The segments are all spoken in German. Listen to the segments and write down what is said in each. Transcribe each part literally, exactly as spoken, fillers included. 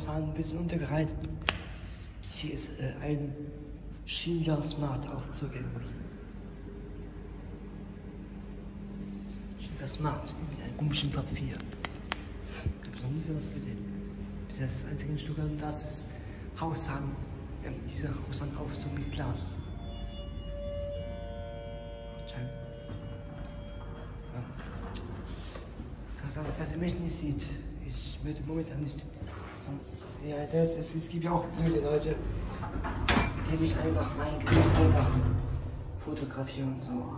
Haushalten ein bisschen untergehalten. Hier ist äh, ein Schindler Smart Aufzug irgendwie. Schindler Smart mit einem komischen Top vier. Ich habe noch nie sowas gesehen. Das ist das einzige Stück und das ist Haushalten. Ähm, dieser Haushaltenaufzug mit Glas. Schein. Ja. Das, das, das ihr mich nicht sieht. Ich möchte momentan nicht. Sonst, ja, das, es, es gibt ja auch blöde Leute, mit denen ich einfach mein Gesicht einfach fotografiere und so.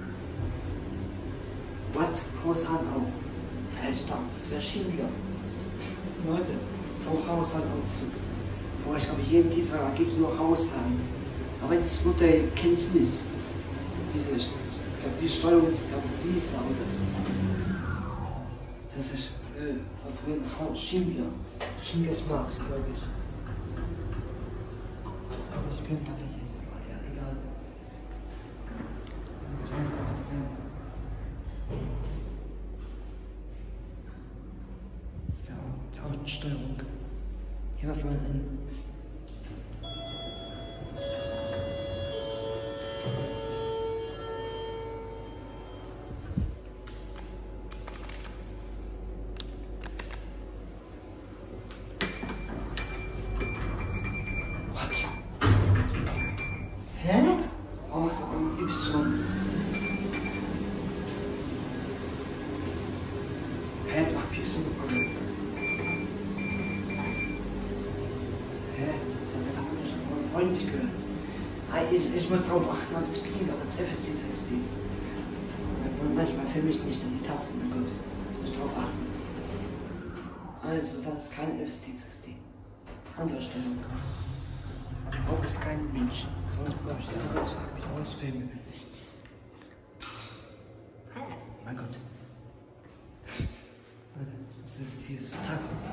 What? Haushalt auch. Hellstarts, wer Schindler? Leute, vor Haushaltaufzug. Boah, ich glaube, jeden dieser gibt nur Haushalten. Aber das Modell kenne ich nicht. Diese, ich glaube, die Steuerung, ich glaube, das ist Lisa oder so. Das ist äh, von früher Schindler. Schindler Smart, glaube ich. Aber ich bin da nicht. Ja, egal. Das ist einfach das Ding. Ja, die Autosteuerung. Hier war vorhin ein. Hä? Oh, warum gibst du? Hä, ach, bist du gefangen? Hä? Das hat mir schon von Freund nicht gehört. Ich, ich muss darauf achten, ob es Speed, aber das F S C zu F S C ist. Und manchmal filme ich nicht an die Tasten, mein Gott. Ich muss darauf achten. Also, das ist kein F S C zu F S C. Andere Stellung. Auch ist kein Mensch. Sonst brauche ich ja, sonst frage ich mich aus, filmen. Mein Gott. Das ist dieses Parkhaus.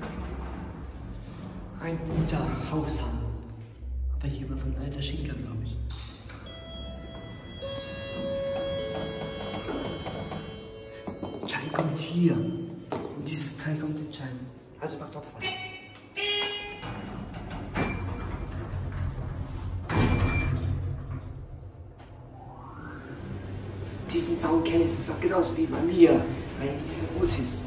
Ein guter Haushalt. Aber hier war von alter Schindler, glaube ich. Chai kommt hier. Und dieses Teil kommt in Chai. Also macht doch was. Diesen Sound kenne ich, das ist auch genauso wie bei mir, bei diesen Otis.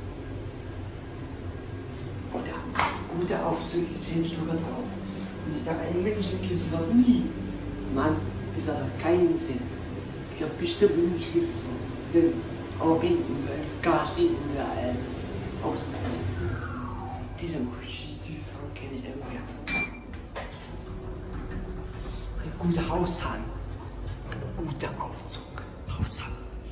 Und der gute Aufzug gibt zehn Stück drauf. Und ich dachte, einen Menschen gibt es sowas nie. Mann, ist aber keinen Sinn. Ich glaube, bestimmt nicht gibt es so. Den Augen und gar nicht in der äh, Ausbildung. Diese diesen Sound kenne ich einfach, ja. Ein guter Haushalt. Ein guter Aufzug. Haushalt.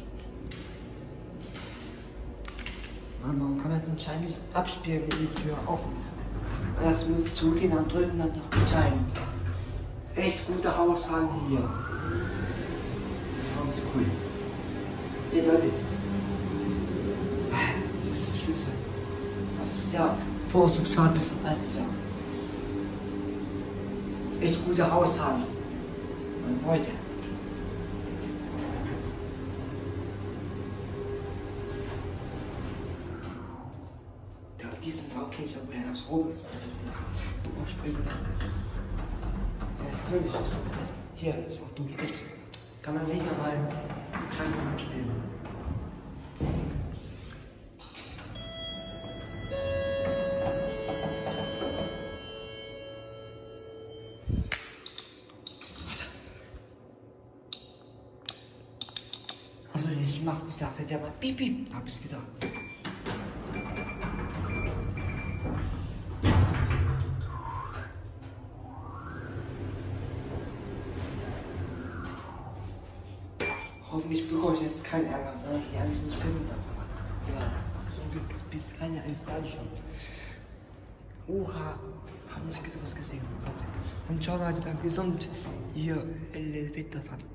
Mann, warum kann man den Schein nicht abspielen, wenn die Tür offen ist? Erst muss ich zugehen, dann drücken, dann noch den Schein. Echt guter Haushalt hier. Das ist cool. Ja, Leute. Das ist der Schlüssel. Das ist der Vorzugsfahrt des alten Jahr. Echt guter Haushalt. Und heute. Diesen Sound kenne ich aber woher aus Robes. Ja, natürlich ist das nicht. Hier ist auch dunklig. Kann man nicht mal Scheinwerfer spielen. Also ich mach, ich dachte, der macht Piep, Piep. Da hab ich gedacht. Hoffentlich bekomme ich jetzt keinen Ärger, ne? Die haben mich nicht filmen darf. Ja, zum Glück bist keine eines Deutschland. Oha, haben nicht sowas gesehen. Und ciao Leute, bleibt gesund. Ihr L L Peter